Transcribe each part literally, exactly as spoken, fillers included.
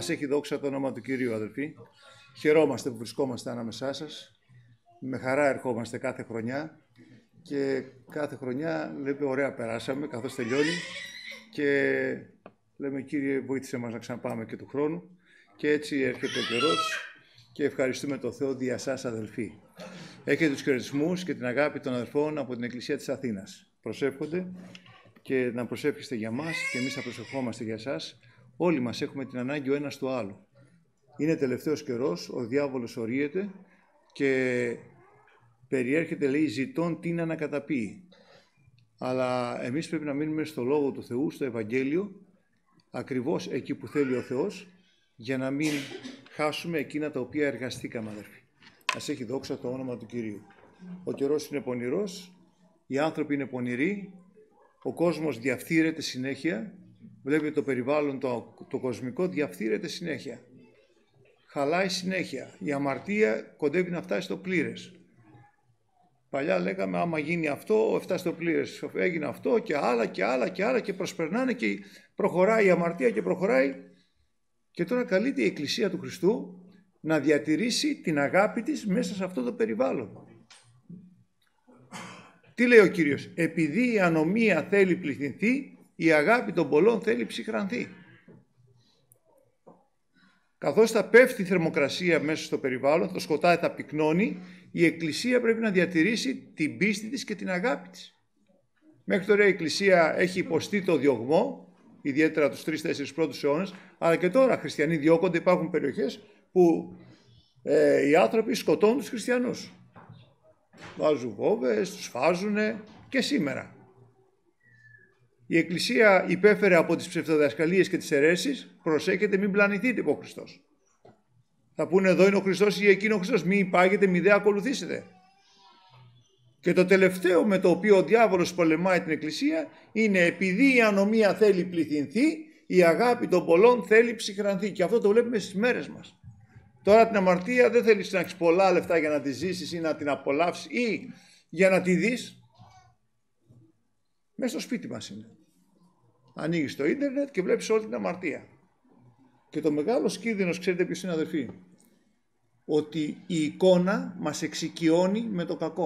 Ας έχει δόξα το όνομα του Κυρίου, αδελφοί. Χαιρόμαστε που βρισκόμαστε ανάμεσά σας. Με χαρά ερχόμαστε κάθε χρονιά και κάθε χρονιά λέμε ωραία περάσαμε καθώς τελειώνει και λέμε Κύριε βοήθησε μας να ξαναπάμε και του χρόνου και έτσι έρχεται ο καιρός και ευχαριστούμε τον Θεό δια σας, αδελφοί. Έχετε τους χαιρετισμούς και την αγάπη των αδελφών από την Εκκλησία της Αθήνας. Προσεύχονται και να προσεύχεστε για μας και εμείς θα προσευχόμαστε για εσάς. Όλοι μας έχουμε την ανάγκη ο ένας του άλλου. Είναι τελευταίος καιρός, ο διάβολος ορίεται και περιέρχεται, λέει, ζητών τι να ανακαταπεί. Αλλά εμείς πρέπει να μείνουμε στο Λόγο του Θεού, στο Ευαγγέλιο, ακριβώς εκεί που θέλει ο Θεός, για να μην χάσουμε εκείνα τα οποία εργαστήκαμε, αδερφοί. Ας έχει δόξα το όνομα του Κυρίου. Ο καιρός είναι πονηρός, οι άνθρωποι είναι πονηροί, ο κόσμος διαφθείρεται συνέχεια, βλέπετε το περιβάλλον το, το κοσμικό διαφθείρεται συνέχεια. Χαλάει συνέχεια. Η αμαρτία κοντεύει να φτάσει στο πλήρες. Παλιά λέγαμε άμα γίνει αυτό, φτάσει στο πλήρες. Έγινε αυτό και άλλα και άλλα και άλλα και προσπερνάνε και προχωράει η αμαρτία και προχωράει. Και τώρα καλείται η Εκκλησία του Χριστού να διατηρήσει την αγάπη της μέσα σε αυτό το περιβάλλον. Τι λέει ο Κύριος? Επειδή η ανομία θέλει πληθυνθεί, η αγάπη των πολλών θέλει ψυχρανθεί. Καθώς θα πέφτει η θερμοκρασία μέσα στο περιβάλλον, το σκοτάδι θα πυκνώνει, η Εκκλησία πρέπει να διατηρήσει την πίστη της και την αγάπη της. Μέχρι τώρα η Εκκλησία έχει υποστεί το διωγμό, ιδιαίτερα τους τρεις τέσσερις πρώτους αιώνες, αλλά και τώρα χριστιανοί διώκονται, υπάρχουν περιοχές που ε, οι άνθρωποι σκοτώνουν τους χριστιανούς. Βάζουν βόμβες, τους φάζουν και σήμερα. Η Εκκλησία υπέφερε από τις ψευτοδιδασκαλίες και τις αιρέσεις, προσέχετε μην πλανηθείτε, είπε ο Χριστός. Θα πούνε εδώ είναι ο Χριστός ή εκείνο ο Χριστός, μη υπάγετε, μη δε ακολουθήσετε. Και το τελευταίο με το οποίο ο διάβολος πολεμάει την Εκκλησία είναι επειδή η ανομία θέλει πληθυνθεί, η αγάπη των πολλών θέλει ψυχρανθεί. Και αυτό το βλέπουμε στις μέρες μας. Τώρα την αμαρτία δεν θέλεις να έχεις πολλά λεφτά για να τη ζήσεις ή να την απολαύσεις ή για να τη δεις. Μέσα στο σπίτι μας είναι. Ανοίγεις το ίντερνετ και βλέπεις όλη την αμαρτία. Και το μεγάλος κίνδυνος, ξέρετε ποιος είναι, αδερφοί? Ότι η εικόνα μας εξοικειώνει με το κακό.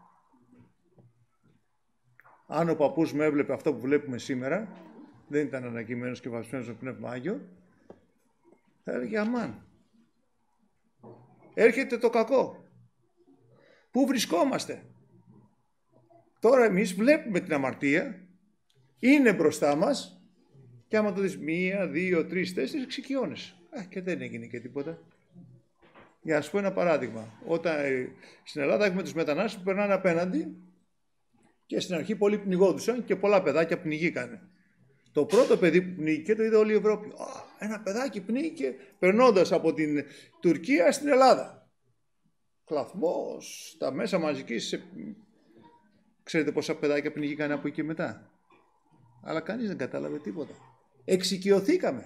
Αν ο παππούς με έβλεπε αυτό που βλέπουμε σήμερα, δεν ήταν ανακοιμμένος και βασισμένος στο Πνεύμα Άγιο, θα έλεγε αμάν. Έρχεται το κακό. Πού βρισκόμαστε? Τώρα εμείς βλέπουμε την αμαρτία, είναι μπροστά μας και άμα το δεις μία, δύο, τρεις, τέσσερις, εξοικειώνεσαι. Α, και δεν έγινε και τίποτα. Για να σου πω ένα παράδειγμα. Όταν ε, στην Ελλάδα έχουμε τους μετανάστες που περνάνε απέναντι και στην αρχή πολλοί πνιγόντουσαν και πολλά παιδάκια πνιγήκανε. Το πρώτο παιδί που πνίγηκε το είδε όλη η Ευρώπη. Α, ένα παιδάκι πνίγηκε περνώντας από την Τουρκία στην Ελλάδα. Κλαθμός, τα μέσα μαζικής. Ξέρετε πόσα παιδάκια πνιγήκαν από εκεί και μετά? Αλλά κανείς δεν κατάλαβε τίποτα. Εξοικειωθήκαμε.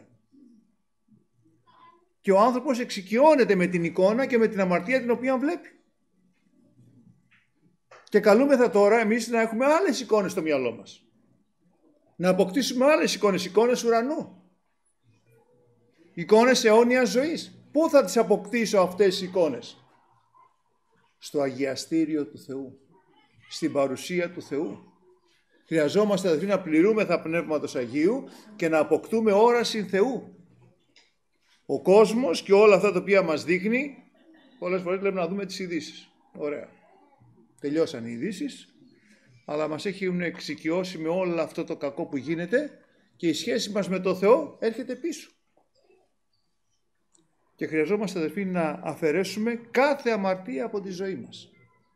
Και ο άνθρωπος εξοικειώνεται με την εικόνα και με την αμαρτία την οποία βλέπει. Και καλούμεθα τώρα εμείς να έχουμε άλλες εικόνες στο μυαλό μας. Να αποκτήσουμε άλλες εικόνες, εικόνες ουρανού. Εικόνες αιώνιας ζωής. Πού θα τις αποκτήσω αυτές τις εικόνες? Στο αγιαστήριο του Θεού. Στην παρουσία του Θεού. Χρειαζόμαστε δηλαδή να πληρούμεθα Πνεύματος Αγίου και να αποκτούμε όραση Θεού. Ο κόσμος και όλα αυτά τα οποία μας δείχνει, πολλές φορές λέμε να δούμε τις ειδήσεις. Ωραία. Τελειώσαν οι ειδήσεις, αλλά μας έχουν εξοικειώσει με όλο αυτό το κακό που γίνεται και η σχέση μας με το Θεό έρχεται πίσω. Και χρειαζόμαστε, αδελφοί, να αφαιρέσουμε κάθε αμαρτία από τη ζωή μας.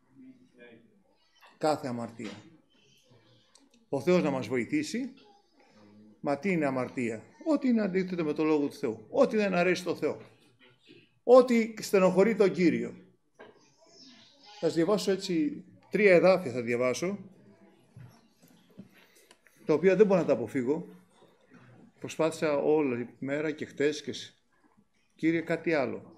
Κάθε αμαρτία. Ο Θεός να μας βοηθήσει. Μα τι είναι αμαρτία? Ό,τι είναι αντίθετο με το Λόγο του Θεού. Ό,τι δεν αρέσει το Θεό. Ό,τι στενοχωρεί τον Κύριο. Θα σας διαβάσω έτσι τρία εδάφια θα διαβάσω, τα οποία δεν μπορώ να τα αποφύγω. Προσπάθησα όλη τη μέρα και χτες και Κύριε κάτι άλλο.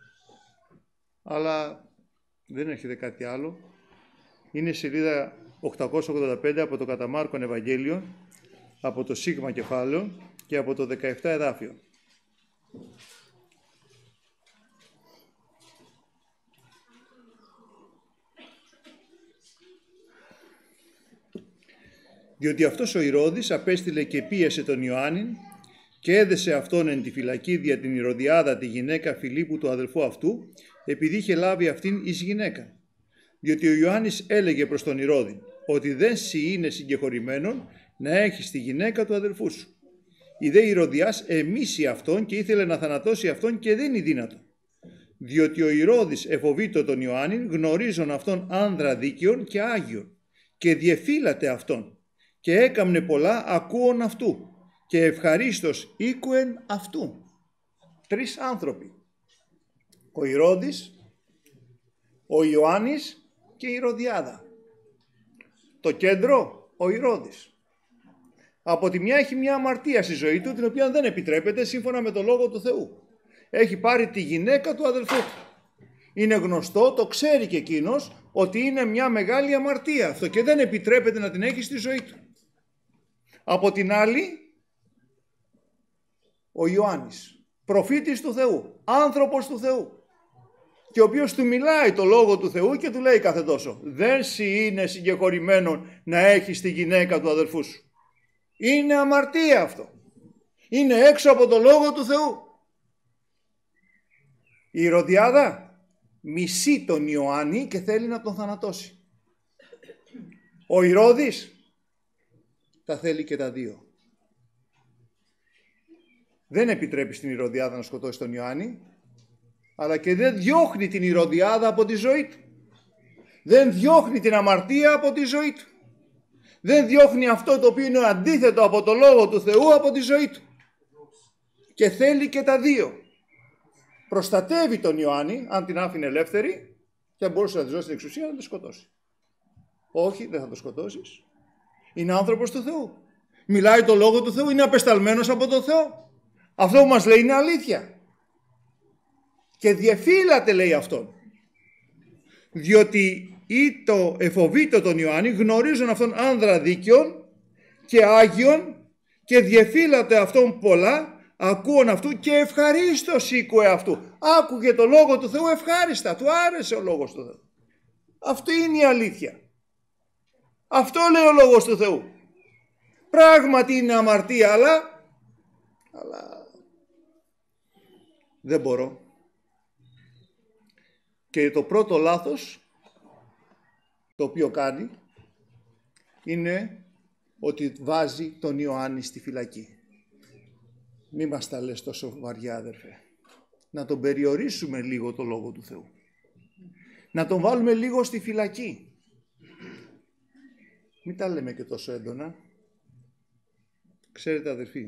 Αλλά δεν έρχεται κάτι άλλο. Είναι σελίδα οκτακόσια ογδόντα πέντε από το κατά Μάρκον Ευαγγέλιο, από το Σίγμα κεφάλαιο και από το δεκαεπτά εδάφιο. Διότι αυτός ο Ηρώδης απέστειλε και πίεσε τον Ιωάννην και έδεσε αυτόν εν τη φυλακή δια την Ηρωδιάδα, τη γυναίκα Φιλίππου του αδελφού αυτού, επειδή είχε λάβει αυτήν εις γυναίκα. Διότι ο Ιωάννης έλεγε προς τον Ηρώδη ότι δεν σοι είναι συγκεχωρημένον να έχεις τη γυναίκα του αδελφού σου. Η δε Ηρωδιάς εμίσει αυτόν και ήθελε να θανατώσει αυτόν και δεν είναι δύνατο. Διότι ο Ηρώδης εφοβήτω τον Ιωάννην, γνωρίζον αυτόν άνδρα δίκαιον και άγιον, και διεφύλατε αυτόν και έκαμνε πολλά ακούων αυτού και ευχαρίστως οίκουεν αυτού. Τρεις άνθρωποι. Ο Ηρώδης, ο Ιωάννης και η Ηρωδιάδα. Το κέντρο, ο Ηρώδης. Από τη μια έχει μια αμαρτία στη ζωή του, την οποία δεν επιτρέπεται σύμφωνα με το Λόγο του Θεού. Έχει πάρει τη γυναίκα του αδελφού του. Είναι γνωστό, το ξέρει και εκείνος, ότι είναι μια μεγάλη αμαρτία αυτό και δεν επιτρέπεται να την έχει στη ζωή του. Από την άλλη, ο Ιωάννης, προφήτης του Θεού, άνθρωπος του Θεού, και ο οποίος του μιλάει το Λόγο του Θεού και του λέει κάθε τόσο, δεν σοι είναι συγκεχωρημένον να έχεις τη γυναίκα του αδελφού σου. Είναι αμαρτία αυτό. Είναι έξω από το Λόγο του Θεού. Η Ηρωδιάδα μισεί τον Ιωάννη και θέλει να τον θανατώσει. Ο Ηρώδης τα θέλει και τα δύο. Δεν επιτρέπει στην Ηρωδιάδα να σκοτώσει τον Ιωάννη, αλλά και δεν διώχνει την Ηρωδιάδα από τη ζωή του. Δεν διώχνει την αμαρτία από τη ζωή του. Δεν διώχνει αυτό το οποίο είναι αντίθετο από το Λόγο του Θεού από τη ζωή του. Και θέλει και τα δύο. Προστατεύει τον Ιωάννη, αν την άφηνε ελεύθερη, και αν μπορούσε να τη δώσει την εξουσία να τον σκοτώσει. Όχι, δεν θα τον σκοτώσεις. Είναι άνθρωπος του Θεού. Μιλάει το Λόγο του Θεού, είναι απεσταλμένος από τον Θεό. Αυτό που μας λέει είναι αλήθεια. Και διεφύλατε, λέει αυτόν. Διότι ή το εφοβήτω τον Ιωάννη, γνωρίζουν αυτόν άνδρα δίκαιον και άγιον και διεφύλατε αυτόν πολλά, ακούων αυτού και ευχαρίστως ήκουε αυτού. Άκουγε το Λόγο του Θεού ευχάριστα, του άρεσε ο Λόγος του Θεού. Αυτή είναι η αλήθεια. Αυτό λέει ο Λόγος του Θεού. Πράγματι είναι αμαρτία, αλλά, αλλά δεν μπορώ. Και το πρώτο λάθος το οποίο κάνει είναι ότι βάζει τον Ιωάννη στη φυλακή. Μη μας τα λες τόσο βαριά, αδερφέ. Να τον περιορίσουμε λίγο το Λόγο του Θεού. Να τον βάλουμε λίγο στη φυλακή. Μην τα λέμε και τόσο έντονα. Ξέρετε, αδερφοί,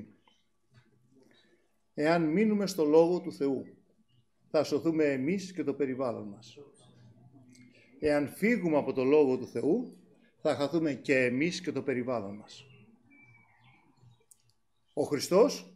εάν μείνουμε στο Λόγο του Θεού, θα σωθούμε εμείς και το περιβάλλον μας. Εάν φύγουμε από το Λόγο του Θεού, θα χαθούμε και εμείς και το περιβάλλον μας. Ο Χριστός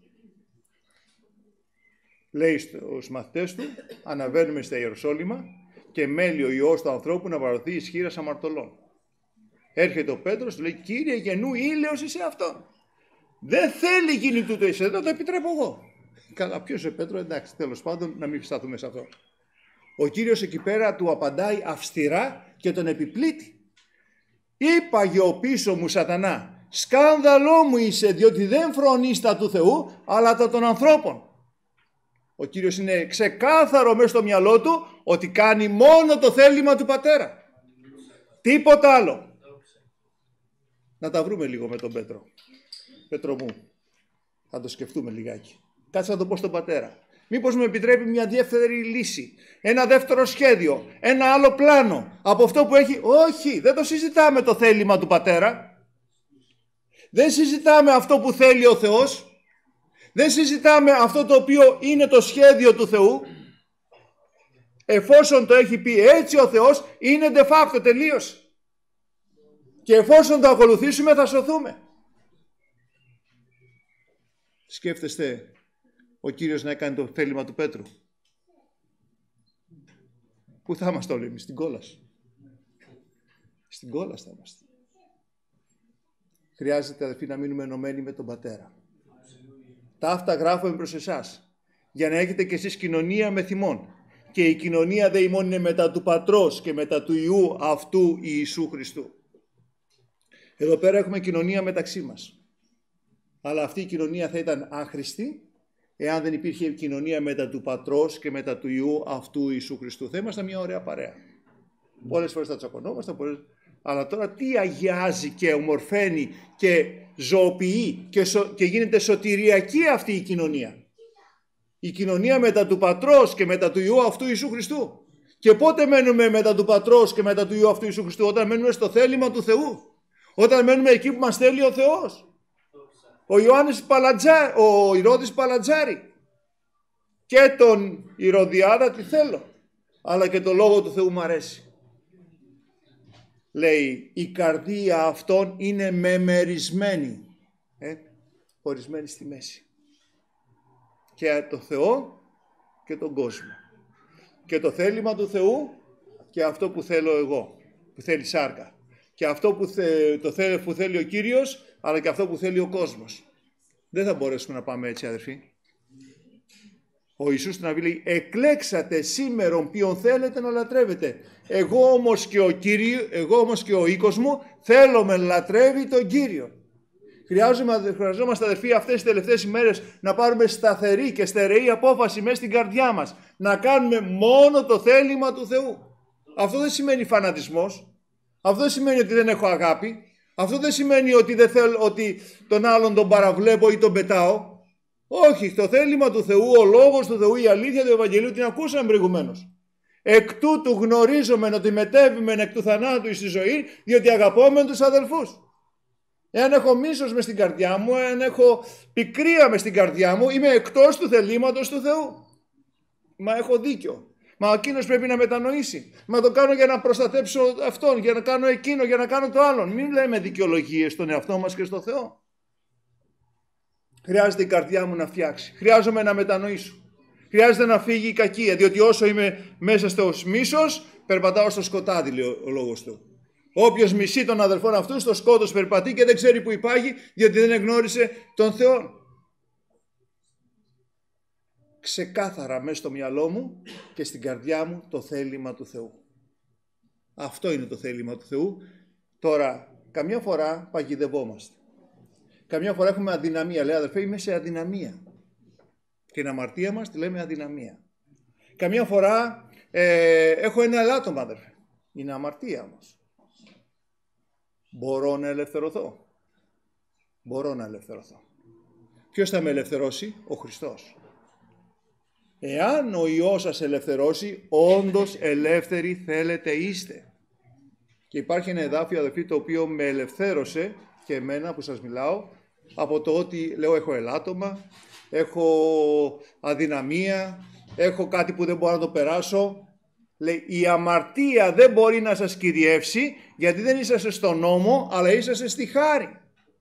λέει στους μαθητές του, αναβαίνουμε στα Ιεροσόλυμα και μέλει ο Υιός του ανθρώπου να βαρωθεί εις χεῖρας αμαρτωλών. Έρχεται ο Πέτρος, του λέει, Κύριε, γεννού ήλαιος είσαι αυτόν. Δεν θέλει γίνει τούτο είσαι, δεν το επιτρέπω εγώ. Καλά, ποιος είναι Πέτρο, εντάξει, τέλος πάντων, να μην σταθούμε σε αυτό. Ο Κύριος εκεί πέρα του απαντάει αυστηρά και τον επιπλήττει. Είπαγε ο πίσω μου Σατανά, σκάνδαλό μου είσαι, διότι δεν φρονείς τα του Θεού, αλλά τα των ανθρώπων. Ο Κύριος είναι ξεκάθαρο μέσα στο μυαλό του ότι κάνει μόνο το θέλημα του Πατέρα. Τίποτα άλλο. Να τα βρούμε λίγο με τον Πέτρο. Πέτρο μου, θα το σκεφτούμε λιγάκι. Κάτσε να το πω στον Πατέρα. Μήπως μου επιτρέπει μια δεύτερη λύση, ένα δεύτερο σχέδιο, ένα άλλο πλάνο από αυτό που έχει. Όχι, δεν το συζητάμε το θέλημα του Πατέρα. Δεν συζητάμε αυτό που θέλει ο Θεός. Δεν συζητάμε αυτό το οποίο είναι το σχέδιο του Θεού. Εφόσον το έχει πει έτσι ο Θεός, είναι de facto, τελείωσε. Και εφόσον το ακολουθήσουμε θα σωθούμε. Σκέφτεστε ο Κύριος να έκανε το θέλημα του Πέτρου. Πού θα είμαστε όλοι εμείς, στην κόλαση. Στην κόλαση θα είμαστε. Χρειάζεται, αδελφοί, να μείνουμε ενωμένοι με τον Πατέρα. Τα αυτά γράφουμε προς εσάς. για να έχετε κι εσείς κοινωνία με θυμόν. Και η κοινωνία δε ημών είναι μετά του Πατρός και μετά του Υιού αυτού Ιησού Χριστού. Εδώ πέρα έχουμε κοινωνία μεταξύ μας. Αλλά αυτή η κοινωνία θα ήταν άχρηστη εάν δεν υπήρχε κοινωνία μετά του Πατρός και μετά του Υιού αυτού Ιησού Χριστού. Θα ήμασταν μια ωραία παρέα. Πολλές φορές θα τσακωνόμασταν, πολλές... αλλά τώρα τι αγιάζει και ομορφαίνει και ζωοποιεί και, σο... και γίνεται σωτηριακή αυτή η κοινωνία. Η κοινωνία μετά του Πατρός και μετά του Υιού αυτού Ιησού Χριστού. Και πότε μένουμε μετά του Πατρός και μετά του Υιού αυτού Ιησού Χριστού? Όταν μένουμε στο θέλημα του Θεού. Όταν μένουμε εκεί που μας θέλει ο Θεός. Ο Ιωάννης Παλατζά, ο Ηρώδης Παλατζάρη. Και τον Ηρωδιάδα τι θέλω. Αλλά και το λόγο του Θεού μου αρέσει. Λέει, η καρδία αυτών είναι μεμερισμένη. Ε, χωρισμένη στη μέση. Και το Θεό και τον κόσμο. Και το θέλημα του Θεού και αυτό που θέλω εγώ. Που θέλει σάρκα. Και αυτό που, θε, το θε, που θέλει ο Κύριος, αλλά και αυτό που θέλει ο κόσμος. Δεν θα μπορέσουμε να πάμε έτσι, αδερφοί. Ο Ιησούς στην Αβή λέει, εκλέξατε σήμερον ποιον θέλετε να λατρεύετε. Εγώ όμως και ο, Κύριο, εγώ όμως και ο οίκος μου θέλουμε να λατρεύει τον Κύριο. Χρειαζόμαστε, αδερφοί, αυτές τις τελευταίες ημέρες να πάρουμε σταθερή και στερεή απόφαση μέσα στην καρδιά μας. Να κάνουμε μόνο το θέλημα του Θεού. Αυτό δεν σημαίνει φανατισμός. Αυτό δεν σημαίνει ότι δεν έχω αγάπη. Αυτό δεν σημαίνει ότι, δεν θέλω, ότι τον άλλον τον παραβλέπω ή τον πετάω. Όχι, το θέλημα του Θεού, ο λόγος του Θεού, η αλήθεια του Ευαγγελίου την ακούσαμε προηγουμένως. Εκ τούτου γνωρίζομαι ότι μετέβημε εκ του θανάτου στη ζωή, διότι αγαπώμε τους αδελφούς. Εάν έχω μίσος μες στην καρδιά μου, εάν έχω πικρία μες στην καρδιά μου, είμαι εκτός του θελήματος του Θεού. Μα έχω δίκιο. Μα εκείνος πρέπει να μετανοήσει. Μα το κάνω για να προστατέψω αυτόν, για να κάνω εκείνο, για να κάνω το άλλον. Μην λέμε δικαιολογίες στον εαυτό μας και στο Θεό. Χρειάζεται η καρδιά μου να φτιάξει. Χρειάζομαι να μετανοήσω. Χρειάζεται να φύγει η κακία, διότι όσο είμαι μέσα στο μίσος, περπατάω στο σκοτάδι, λέει ο λόγος του. Όποιος μισεί τον αδελφόν αυτού, στο σκότος περπατεί και δεν ξέρει που υπάγει, διότι δεν εγνώρισε τον Θεό. Ξεκάθαρα μέσα στο μυαλό μου και στην καρδιά μου το θέλημα του Θεού. Αυτό είναι το θέλημα του Θεού. Τώρα, καμιά φορά παγιδευόμαστε. Καμιά φορά έχουμε αδυναμία. Λέει, αδελφέ, είμαι σε αδυναμία. Την αμαρτία μας τη λέμε αδυναμία. Καμιά φορά ε, έχω ένα ελάττωμα, αδελφέ. Είναι αμαρτία όμως. Μπορώ να ελευθερωθώ. Μπορώ να ελευθερωθώ. Ποιος θα με ελευθερώσει? Ο Χριστός. Εάν ο Υιός σας ελευθερώσει, όντως ελεύθεροι θέλετε είστε. Και υπάρχει ένα εδάφιο, αδελφοί, το οποίο με ελευθέρωσε και εμένα που σας μιλάω, από το ότι λέω έχω ελάττωμα, έχω αδυναμία, έχω κάτι που δεν μπορώ να το περάσω. Λέει, η αμαρτία δεν μπορεί να σας κυριεύσει, γιατί δεν είσαστε στον νόμο, αλλά είσαστε στη χάρη.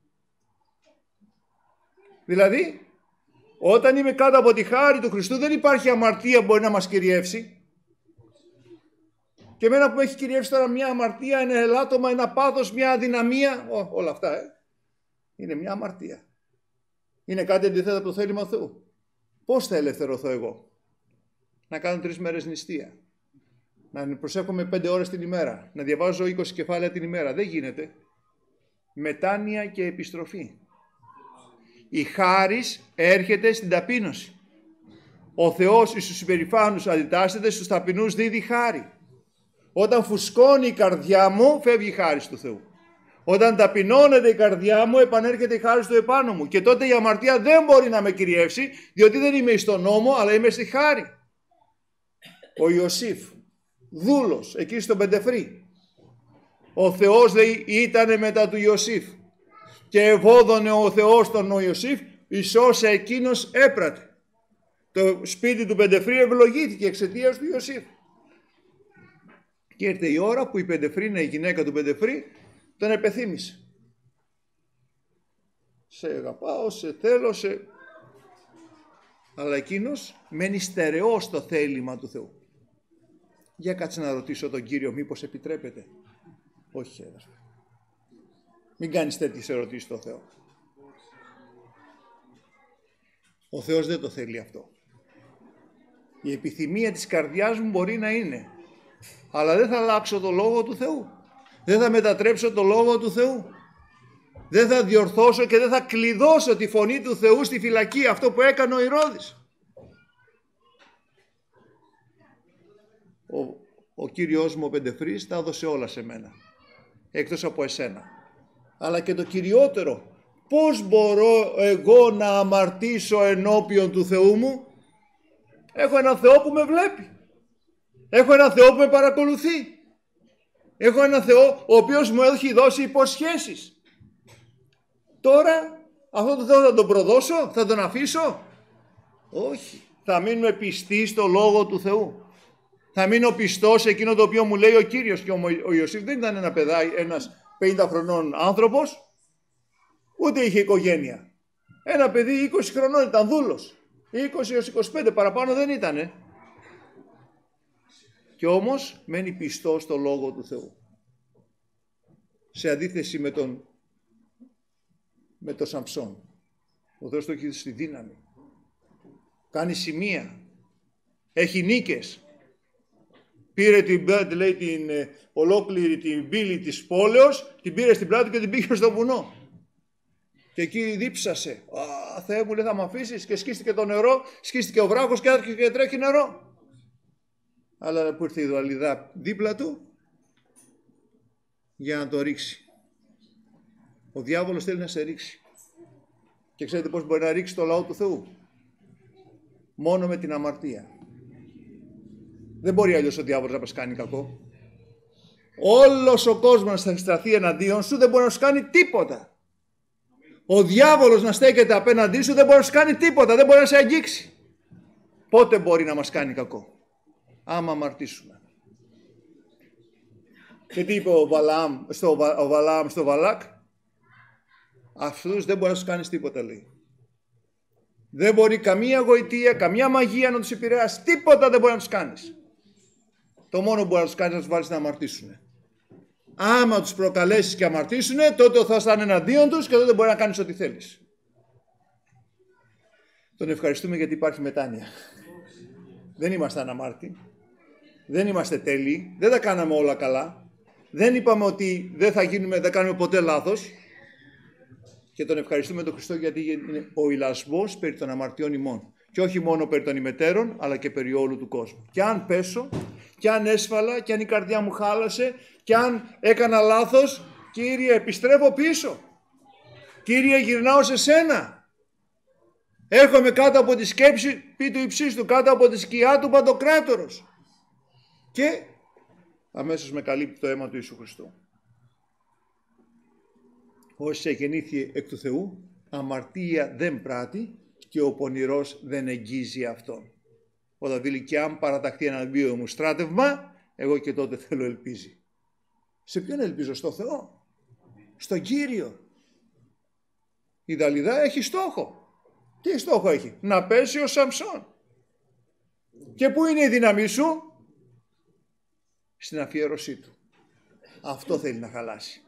Δηλαδή, όταν είμαι κάτω από τη χάρη του Χριστού, δεν υπάρχει αμαρτία που μπορεί να μας κυριεύσει. Και εμένα που με έχει κυριεύσει τώρα μια αμαρτία, ένα ελάττωμα, ένα πάθος, μια αδυναμία, ό, όλα αυτά, ε, είναι μια αμαρτία. Είναι κάτι αντιθέτω από το θέλημα του Θεού. Πώς θα ελευθερωθώ εγώ? Να κάνω τρεις μέρες νηστεία. Να προσέχομαι πέντε ώρες την ημέρα. Να διαβάζω είκοσι κεφάλαια την ημέρα. Δεν γίνεται. Μετάνοια και επιστροφή. Η χάρις έρχεται στην ταπείνωση. Ο Θεός στους υπερηφάνους αντιτάσσεται, στους ταπεινούς δίδει χάρη. Όταν φουσκώνει η καρδιά μου, φεύγει η χάρις του Θεού. Όταν ταπεινώνεται η καρδιά μου, επανέρχεται η χάρις του επάνω μου. Και τότε η αμαρτία δεν μπορεί να με κυριεύσει, διότι δεν είμαι στον νόμο, αλλά είμαι στη χάρη. Ο Ιωσήφ, δούλος, εκεί στον Πεντεφρή. Ο Θεός, λέει, ήτανε μετά του Ιωσήφ. Και ευώδωνε ο Θεός τον Ιωσήφ, εις όσα εκείνος έπρατε. Το σπίτι του Πεντεφρή ευλογήθηκε εξαιτίας του Ιωσήφ. Και ήρθε η ώρα που η Πεντεφρή, η γυναίκα του Πεντεφρή, τον επεθύμησε. Σε αγαπάω, σε θέλω, σε... Αλλά εκείνος μένει στερεός στο θέλημα του Θεού. Για κάτσε να ρωτήσω τον Κύριο, μήπως επιτρέπεται? Όχι, αδερφέ. Μην κάνεις τέτοιες ερωτήσεις στο Θεό. Ο Θεός δεν το θέλει αυτό. Η επιθυμία της καρδιάς μου μπορεί να είναι. Αλλά δεν θα αλλάξω το Λόγο του Θεού. Δεν θα μετατρέψω το Λόγο του Θεού. Δεν θα διορθώσω και δεν θα κλειδώσω τη φωνή του Θεού στη φυλακή, αυτό που έκανε ο Ηρώδης. Ο, ο Κύριος μου ο Πεντεφρής τα έδωσε όλα σε μένα, εκτός από εσένα. Αλλά και το κυριότερο, πώς μπορώ εγώ να αμαρτήσω ενώπιον του Θεού μου? Έχω έναν Θεό που με βλέπει. Έχω έναν Θεό που με παρακολουθεί. Έχω έναν Θεό ο οποίος μου έχει δώσει υποσχέσεις. Τώρα αυτό το Θεό θα τον προδώσω, θα τον αφήσω? Όχι. Θα μείνουμε πιστοί στο Λόγο του Θεού. Θα μείνω πιστός σε εκείνο το οποίο μου λέει ο Κύριος. Και ο Ιωσήφ δεν ήταν ένα παιδάκι, ένας πενήντα χρονών άνθρωπος, ούτε είχε οικογένεια. Ένα παιδί είκοσι χρονών, ήταν δούλος. είκοσι έως είκοσι πέντε, παραπάνω δεν ήτανε. Και όμως μένει πιστός στο Λόγο του Θεού. Σε αντίθεση με τον με τον Σαμψόν. Ο Θεός το έχει στη δύναμη. Κάνει σημεία. Έχει νίκες. Πήρε την, λέει, την ε, ολόκληρη την πύλη της πόλεως, την πήρε στην πλάτη και την πήγε στο βουνό. Και εκεί δίψασε. Α, Θεέ μου, λέει, θα με αφήσεις? Και σκίστηκε το νερό, σκίστηκε ο βράχος και άρχισε και τρέχει νερό. Αλλά που ήρθε η Ιδωλιδά δίπλα του για να το ρίξει. Ο διάβολος θέλει να σε ρίξει. Και ξέρετε πώς μπορεί να ρίξει το λαό του Θεού? Μόνο με την αμαρτία. Δεν μπορεί αλλιώς ο διάβολος να μας κάνει κακό. Όλος ο κόσμος θα σταθεί εναντίον σου, δεν μπορεί να σου κάνει τίποτα. Ο διάβολος να στέκεται απέναντί σου δεν μπορεί να σου κάνει τίποτα, δεν μπορεί να σε αγγίξει. Πότε μπορεί να μας κάνει κακό? Άμα αμαρτήσουμε. Και τι είπε ο Βαλάμ στο, ο Βαλάμ στο Βαλάκ? Αυτούς δεν μπορεί να σου κάνεις τίποτα, λέει. Δεν μπορεί καμία γοητεία, καμία μαγεία να τους επηρεάσει. Τίποτα δεν μπορεί να τους κάνεις. Το μόνο που μπορεί να τους κάνεις να τους βάλεις να αμαρτήσουν. Άμα τους προκαλέσεις και αμαρτήσουν, τότε θα στάνε εναντίον τους και τότε μπορεί να κάνεις ό,τι θέλεις. Τον ευχαριστούμε γιατί υπάρχει μετάνοια. Δεν είμαστε αναμάρτητοι. Δεν είμαστε τέλειοι. Δεν τα κάναμε όλα καλά. Δεν είπαμε ότι δεν θα γίνουμε, δεν κάνουμε ποτέ λάθος. Και τον ευχαριστούμε τον Χριστό γιατί είναι ο ηλασμός περί των αμαρτιών ημών. Και όχι μόνο περί των ημετέρων, αλλά και περί όλου του κόσμου. Και αν πέσω, και αν έσφαλα, και αν η καρδιά μου χάλασε, και αν έκανα λάθος, Κύριε, επιστρέφω πίσω. Κύριε, γυρνάω σε σένα. Έρχομαι κάτω από τη σκέψη πι του υψίστου, κάτω από τη σκιά του Παντοκράτορος. Και αμέσως με καλύπτει το αίμα του Ιησού Χριστού. Όσοι εγεννήθη εκ του Θεού, αμαρτία δεν πράττει και ο πονηρός δεν εγγίζει αυτόν. Ο Δαβίλη, και αν παραταχθεί εναντίον μου στράτευμα, εγώ και τότε θέλω ελπίζει. Σε ποιον ελπίζω? Στο Θεό, στον Κύριο. Η Δαλιδά έχει στόχο. Τι στόχο έχει? Να πέσει ο Σαμψόν. Και πού είναι η δύναμή σου? Στην αφιέρωσή του. Αυτό θέλει να χαλάσει.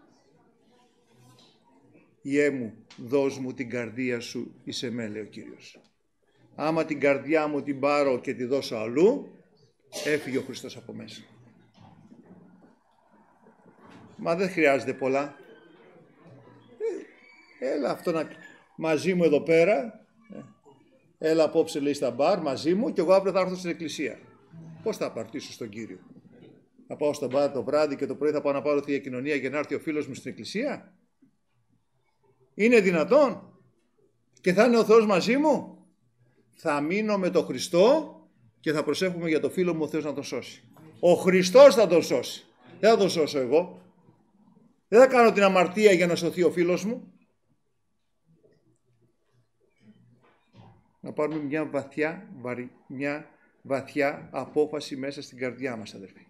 Ιέ μου, δώσ' μου την καρδία σου εις εμέ, λέει ο Κύριος. Άμα την καρδιά μου την πάρω και τη δώσω αλλού, έφυγε ο Χριστός από μέσα. Μα δεν χρειάζεται πολλά. Ε, έλα αυτό να... μαζί μου εδώ πέρα. Έλα απόψε, λέει, στα μπαρ μαζί μου και εγώ αύριο θα έρθω στην εκκλησία. Πώς θα απαρτήσω στον Κύριο? Θα πάω στο μπαρ το βράδυ και το πρωί θα πάω να πάρω θεία κοινωνία για να έρθει ο φίλος μου στην εκκλησία? Είναι δυνατόν? Και θα είναι ο Θεός μαζί μου? Θα μείνω με τον Χριστό και θα προσέχουμε για το φίλο μου ο Θεός να τον σώσει. Ο Χριστός θα τον σώσει. Δεν θα τον σώσω εγώ. Δεν θα κάνω την αμαρτία για να σωθεί ο φίλος μου. Να πάρουμε μια βαθιά, βαρύ, μια βαθιά απόφαση μέσα στην καρδιά μας, αδερφοί.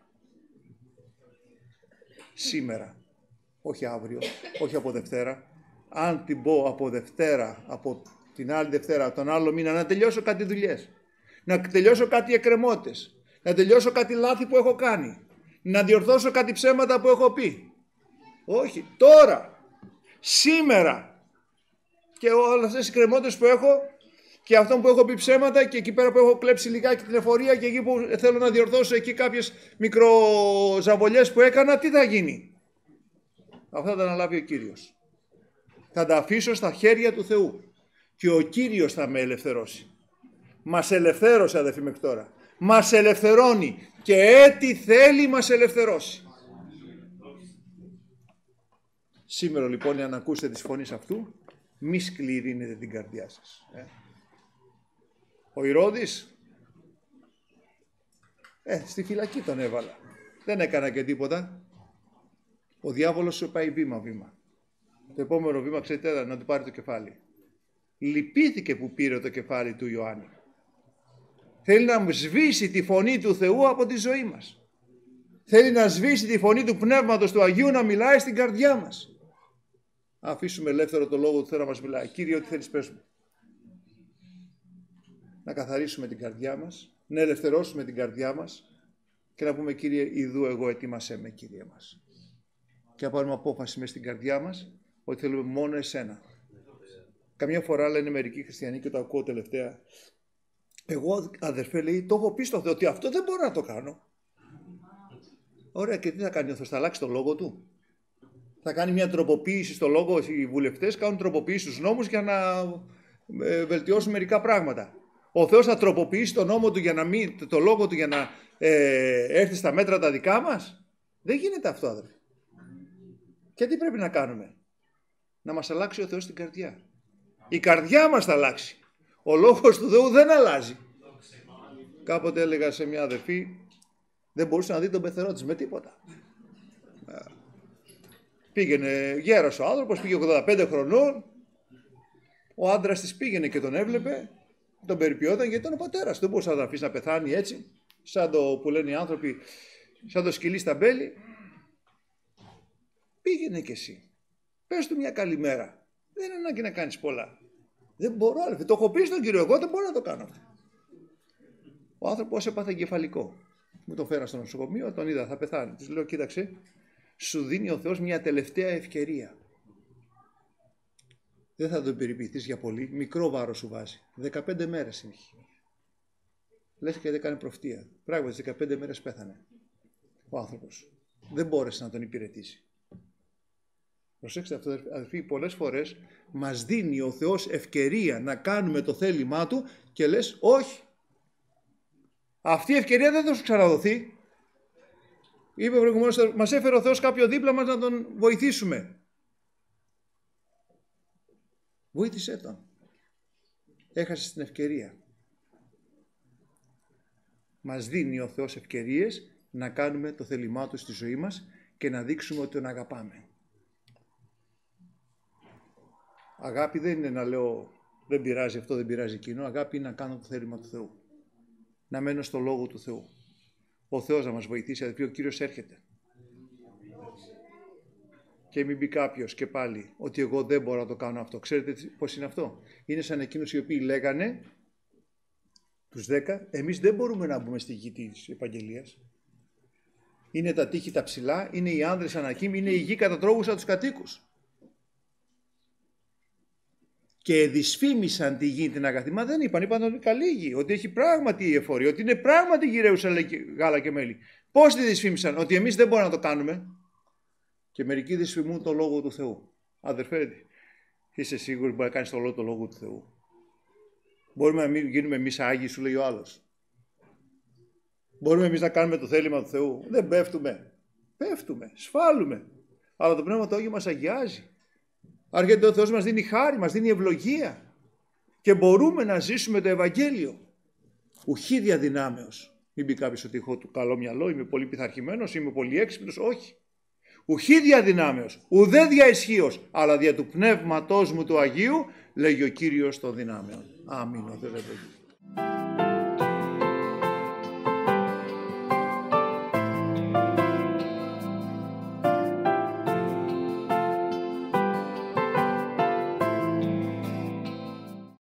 Σήμερα, όχι αύριο, όχι από Δευτέρα. Αν την πω από Δευτέρα, από την άλλη Δευτέρα, τον άλλο μήνα, να τελειώσω κάτι δουλειές, να τελειώσω κάτι εκκρεμότητες, να τελειώσω κάτι λάθη που έχω κάνει, να διορθώσω κάτι ψέματα που έχω πει. Όχι, τώρα, σήμερα, και όλες αυτές οι εκκρεμότητες που έχω, Και αυτό που έχω πει ψέματα και εκεί πέρα που έχω κλέψει λιγάκι την εφορία και εκεί που θέλω να διορθώσω εκεί κάποιες μικροζαβολιές που έκανα, τι θα γίνει? Αυτά θα τα αναλάβει ο Κύριος. Θα τα αφήσω στα χέρια του Θεού και ο Κύριος θα με ελευθερώσει. Μας ελευθέρωσε, αδελφοί, μέχρι τώρα. Μας ελευθερώνει και έτσι θέλει μας ελευθερώσει. Σήμερα λοιπόν, αν ακούσετε τις φωνές αυτού, μη σκληρύνετε την καρδιά σας. Ε. Ο Ηρώδης, ε, στη φυλακή τον έβαλα. Δεν έκανα και τίποτα. Ο διάβολος σου πάει βήμα-βήμα. Το επόμενο βήμα, ξέρετε, να του πάρει το κεφάλι. Λυπήθηκε που πήρε το κεφάλι του Ιωάννη. Θέλει να σβήσει τη φωνή του Θεού από τη ζωή μας. Θέλει να σβήσει τη φωνή του Πνεύματος του Αγίου να μιλάει στην καρδιά μας. Αφήσουμε ελεύθερο το λόγο του Θεού να μας μιλάει. Κύριε, ό,τι θέλεις πες μου. Να καθαρίσουμε την καρδιά μας, να ελευθερώσουμε την καρδιά μας και να πούμε, Κύριε, ιδού εγώ ετοίμασέ με, Κύριε μας. Και να πάρουμε απόφαση μες στην καρδιά μας ότι θέλουμε μόνο εσένα. Καμιά φορά λένε μερικοί χριστιανοί και το ακούω τελευταία. Εγώ, αδερφέ, λέει, το έχω πει στο Θεό ότι αυτό δεν μπορώ να το κάνω. Ωραία, και τι θα κάνει ο Θεός? Θα αλλάξει το λόγο του? Θα κάνει μια τροποποίηση στο λόγο? Οι βουλευτές κάνουν τροποποίηση στους νόμους για να ε, βελτιώσουν μερικά πράγματα. Ο Θεός θα τροποποιήσει το νόμο του για να μην, το λόγο του για να ε, έρθει στα μέτρα τα δικά μας? Δεν γίνεται αυτό, αδερφέ. Και τι πρέπει να κάνουμε? Να μας αλλάξει ο Θεός την καρδιά. Η καρδιά μας θα αλλάξει. Ο λόγος του Θεού δεν αλλάζει. Κάποτε έλεγα σε μια αδερφή, δεν μπορούσε να δει τον πεθερό της με τίποτα. Πήγαινε γέρος ο άνθρωπος, πήγε ογδόντα πέντε χρονών, ο άντρας της πήγαινε και τον έβλεπε, τον περιποιόταν γιατί ήταν ο πατέρας. Δεν μπορούσε να τον αφήσει να πεθάνει έτσι, σαν το που λένε οι άνθρωποι, σαν το σκυλί στα μπέλη. Πήγαινε κι εσύ, πες του μια καλημέρα. Δεν είναι ανάγκη να κάνεις πολλά. Δεν μπορώ, αλήθεια. Το έχω πει στον Κύριο, εγώ δεν μπορώ να το κάνω αυτό. Ο άνθρωπος έπαθε εγκεφαλικό. Μου τον φέρα στο νοσοκομείο, τον είδα, θα πεθάνει. Της λέω, κοίταξε, σου δίνει ο Θεός μια τελευταία ευκαιρία. Δεν θα τον περιποιηθείς για πολύ, μικρό βάρος σου βάζει. δεκαπέντε μέρες είναι. Λες και δεν κάνει προφητεία. Πράγματι, δεκαπέντε μέρες πέθανε ο άνθρωπος. Δεν μπόρεσε να τον υπηρετήσει. Προσέξτε αυτό, αδελφοί, πολλές φορές μας δίνει ο Θεός ευκαιρία να κάνουμε το θέλημά Του και λες όχι. Αυτή η ευκαιρία δεν θα σου ξαναδοθεί. Είπε προηγουμένως, μας έφερε ο Θεός κάποιο δίπλα μας να τον βοηθήσουμε. Βοήθησέ τον. Έχασες την ευκαιρία. Μας δίνει ο Θεός ευκαιρίες να κάνουμε το θέλημά Του στη ζωή μας και να δείξουμε ότι τον αγαπάμε. Αγάπη δεν είναι να λέω δεν πειράζει αυτό, δεν πειράζει εκείνο. Αγάπη είναι να κάνω το θέλημα του Θεού. Να μένω στο λόγο του Θεού. Ο Θεός να μας βοηθήσει, αδελφοί, ο Κύριος έρχεται. Και μην πει κάποιος και πάλι ότι εγώ δεν μπορώ να το κάνω αυτό. Ξέρετε πώς είναι αυτό? Είναι σαν εκείνους οι οποίοι λέγανε, τους δέκα, εμείς δεν μπορούμε να μπούμε στη γη της Επαγγελίας. Είναι τα τείχη τα ψηλά, είναι οι άνδρες ανακοίμοι, είναι η γη κατά τρόπους από τους κατοίκους. Και δυσφήμισαν τη γη την αγαθή. Μα δεν είπαν, είπαν ότι είναι καλή γη, ότι έχει πράγματι η εφορία, ότι είναι πράγματι γυραίουσα γάλα και μέλι. Πώς τη δυσφήμισαν? Ότι εμείς δεν μπορούμε να το κάνουμε. Και μερικοί δυσφημούν το λόγο του Θεού. Αδερφέ, είσαι σίγουροι μπορεί να κάνεις το λόγο, το λόγο του Θεού? Μπορούμε να μην γίνουμε εμείς άγιοι, σου λέει ο άλλος? Μπορούμε εμείς να κάνουμε το θέλημα του Θεού? Δεν πέφτουμε. Πέφτουμε, σφάλουμε. Αλλά το Πνεύμα του Άγιο μας αγιάζει. Αρκετά ο Θεός μας δίνει χάρη, μας δίνει ευλογία και μπορούμε να ζήσουμε το Ευαγγέλιο. Ουχή διαδυνάμεως. Μην πει κάποιος ότι έχω το καλό μυαλό, είμαι πολύ πειθαρχημένος, είμαι πολύ έξυπνος. Όχι. Ουχή διαδυνάμεως, ουδέ δια ισχύος, αλλά δια του Πνεύματός μου του Αγίου, λέγει ο Κύριος των δυνάμεων. Αμήν.